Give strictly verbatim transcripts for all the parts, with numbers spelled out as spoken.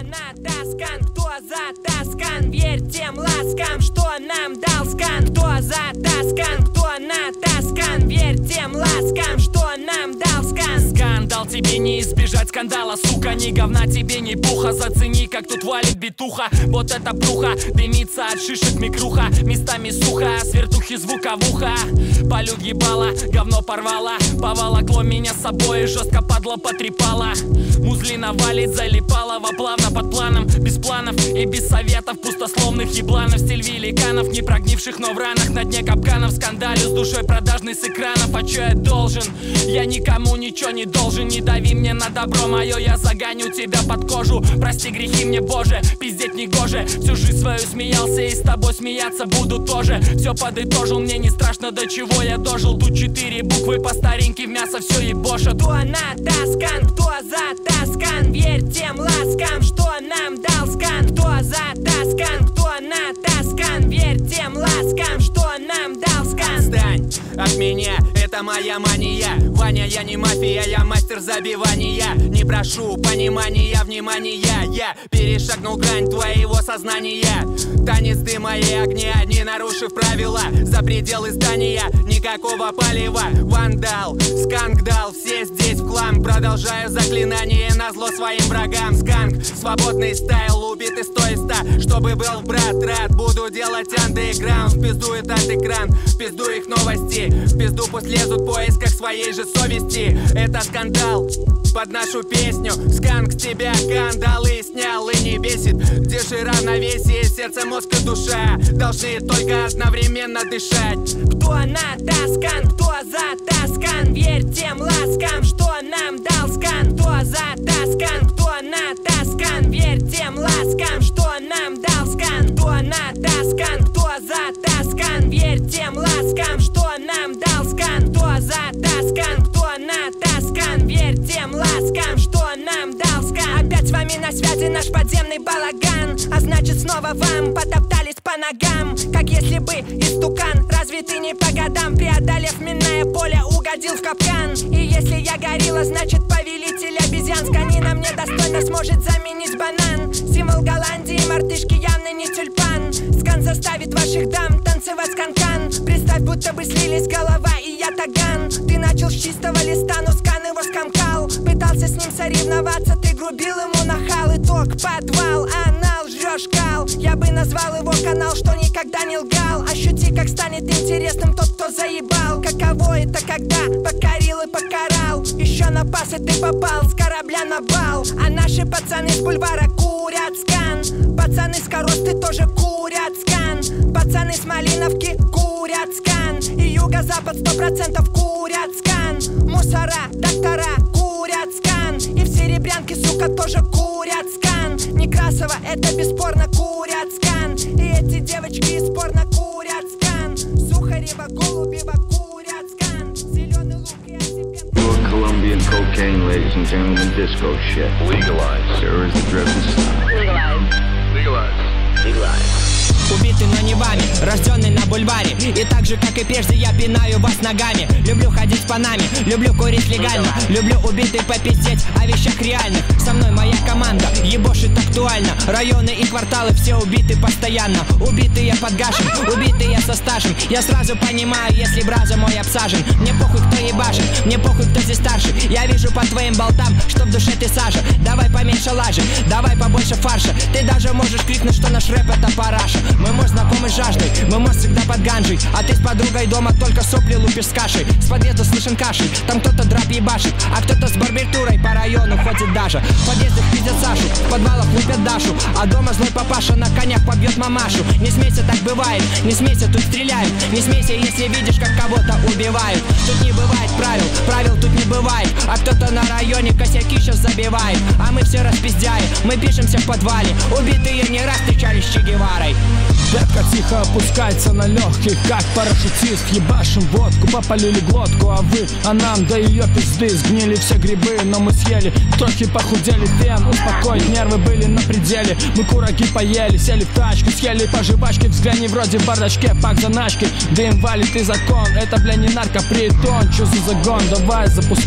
натаскан, кто затаскан, верь тем ласкам, что нам дал скан. Кто затаскан, кто натаскан, верь тем ласкам, что нам дал скан. Скандал, тебе не избежать скандала, сука, ни говна тебе, ни пуха. Зацени, как тут валит битуха, вот это пруха, дымится от шишек микруха, местами сухо, свертухи звуковуха. Полют ебала, говно порвала, поволокло меня с собой и жестко падла потрепала. Музлина валит, залипала во плавно под планом, без планов и без советов пустословных ебланов. Стиль великанов, не прогнивших, но в ранах, на дне капканов. Скандалю с душой продажный с экранов. А чё я должен? Я никому ничего не должен. Не дави мне на добро мое, я загоню тебя под кожу. Прости грехи мне, Боже, пиздеть не гоже. Всю жизнь свою смеялся и с тобой смеяться буду тоже. Все подытожил, мне не страшно, до чего я дожил. Тут четыре буквы по старинке, в мясо все ебошат. Кто натаскан, кто затаскан, верь тем ласкам, что нам дал скан. Кто затаскан, кто натаскан, верь тем ласкам, что нам дал скан. Отстань от меня, это моя мания. Ваня, я не мафия, я мастер забивания. Не прошу понимания, внимания. Я перешагнул грань твоего сознания. Танец дыма и огня, не нарушив правила. За пределы здания никакого палева. Вандал, сканк дал, все здесь в хлам. Продолжаю заклинание назло своим врагам. Сканк, свободный стайл, убитый стоиста. Чтобы был брат, рад, буду делать андеграунд. В пизду этот экран, в пизду их новости, в пизду пусть лезут в поисках своей же совести. Это скандал под нашу песню. Сканк с тебя кандалы снял и не бесит. Где же равновесие, сердце, мозг и душа должны только одновременно дышать. Кто натаскан, кто затаскан, верь тем ласкам, что нам дал скан. Кто затаскан, кто натаскан, верь тем ласкам, что нам дал скан. Кто натаскан, кто затаскан, верь тем ласкам, что нам дал скан. Кто затаскан, кто натаскан, верь тем ласкам, что нам дал скан. Опять с вами на связи наш подземный балаган, а значит снова вам потоптались по ногам, как если бы истукан. Разве ты не по годам, преодолев минное поле, угодил в капкан? И если я горилла, значит повелитель обезьян с канином недостойно сможет заменить банан. Символ Голландии, мартышки явно не тюльпан. Скан заставит ваших дам танцевать сканкан. Представь, будто бы слились голова и я таган. Ты начал с чистого листа, но скан его скомкал. Пытался с ним соревноваться, ты грубил ему нахал. Итог подвал, анал, жжешь кал. Я бы назвал его канал, что никогда не лгал. Ощути, как станет интересным тот, кто заебал. Каково это, когда покорил и покарал. Еще на пасы ты попал с корабля на бал. А наши пацаны с бульвара курят скан. Пацаны с коросты тоже курят скан. Пацаны с Малиновки курят скан. И юго-запад сто процентов курят скан. Мусора, доктора курят скан. И в Серебрянке, сука, тоже курят скан. Некрасова, это бесспорно курят скан. И эти девочки из порно курят скан. Сухарева, Голубева курят скан. Зеленый лук и Осипенко. Colombian cocaine, ladies and gentlemen, disco shit. Legalize. There is the driven style. Legalize. Legalize. Legalize. Убитый, но не вами, рожденный на бульваре. И так же, как и прежде, я пинаю вас ногами. Люблю ходить с панами, люблю курить легально. Люблю убитый попиздеть о вещах реальных. Со мной моя команда, ебошит актуально. Районы и кварталы все убиты постоянно. Убитый я под гашем, убитый я со стажем. Я сразу понимаю, если браза мой обсажен. Мне похуй, кто ебашит, мне похуй, кто здесь старше. Я вижу по твоим болтам, что в душе ты сажа. Давай поменьше лажи, давай побольше фарша. Ты даже можешь крикнуть, что наш рэп это параша. Мы мой знакомый с жаждой, мы мост всегда под ганджей. А ты с подругой дома только сопли лупишь с кашей. С подъезда слышен кашель, там кто-то драп ебашит. А кто-то с барбитурой по району ходит даже. В подъездах пиздят Сашу, в подвалах лупят Дашу. А дома злой папаша на конях побьет мамашу. Не смейся, так бывает, не смейся, тут стреляют. Не смейся, если видишь, как кого-то убивают. Тут не бывает правил, правил тут не бывает. А кто-то на районе косяки сейчас забивает. А мы все распиздяем, мы пишемся в подвале. Убитые не раз встречались с Че Геварой. Пепка тихо опускается на легких, как парашютист. Ебашим водку, попалили глотку, а вы, а нам до ее пизды. Сгнили все грибы, но мы съели, трохи похудели. Фен, успокоить, нервы были на пределе. Мы кураки поели, сели в тачку, съели по жвачке. Взгляни, вроде в бардачке, пак заначки. Дым валит и закон, это, бля, не наркопритон. Чё за загон, давай запускай вагон.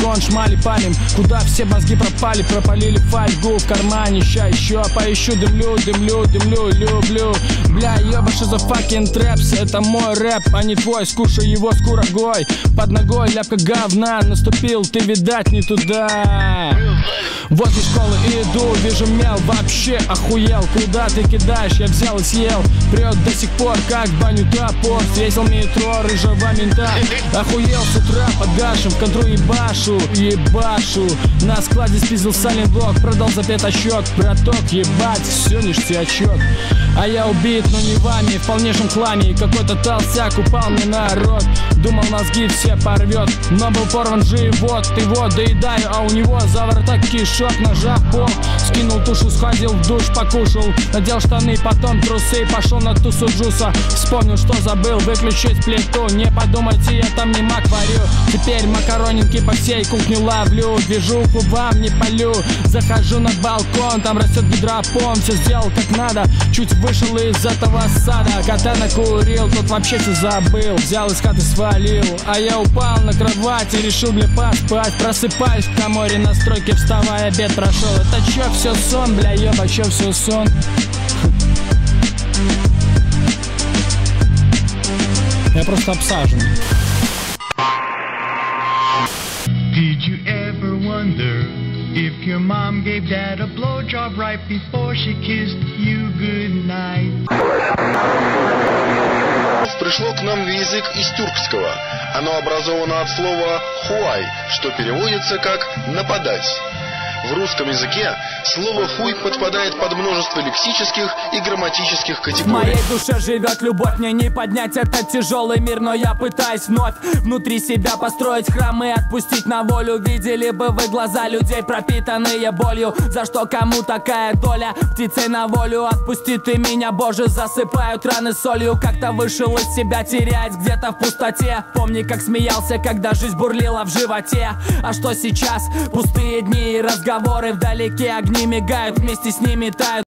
микрофон, шмали палим. Куда все мозги пропали, пропалили фольгу в кармане. Ща еще поищу, дымлю, дымлю, дымлю, люблю. Бля, ёба, что за fucking трэпс? Это мой рэп, а не твой, скушай его с курагой. Под ногой ляпка говна, наступил ты, видать, не туда. Возле школы иду, вижу мел, вообще охуел. Куда ты кидаешь, я взял и съел. Прет до сих пор, как в баню топор. Встретил метро, рыжего мента. Охуел с утра под гашем, в контру ебашу, ебашу. На складе спиздил сайлент-блок, продал за пятачок. Браток, ебать, все ништячок. А я убит, но не вами, в полнейшем хламе. И какой-то толстяк упал мне на рот. Думал, мозги все порвет, но был порван живот. Ты вот доедаю, а у него за вороток кишок. Нажав пол, скинул тушу, сходил в душ, покушал. Надел штаны, потом трусы, пошел на тусу джуса. Вспомнил, что забыл выключить плиту. Не подумайте, я там не мак варю. Теперь макаронинки по всей кухне ловлю. Движуху вам не полю. Захожу на балкон, там растет гидропон. Все сделал как надо, чуть вышел из этого сада. Кота накурил, тот вообще все забыл. Взял из хаты, свалил. А я упал на кровати, решил, бля, поспать. Просыпаюсь в коморе на стройке, вставая, обед прошел. Это чё, все сон, бля, ёба, чё, все сон? Я просто обсажен. Did you ever wonder if your mom gave dad a blowjob right before she kissed you goodnight? Пришло к нам в язык из тюркского. Оно образовано от слова «хуай», что переводится как «нападать». В русском языке слово «хуй» подпадает под множество лексических и грамматических категорий. В моей душе живет любовь, мне не поднять этот тяжелый мир, но я пытаюсь вновь внутри себя построить храм и отпустить на волю. Видели бы вы глаза людей, пропитанные болью. За что кому такая доля? Птицей на волю отпусти ты меня, Боже. Засыпают раны солью, как-то вышел из себя, теряясь где-то в пустоте. Помни, как смеялся, когда жизнь бурлила в животе. А что сейчас? Пустые дни и разговоры вдалеке, огни мигают, вместе с ними тают.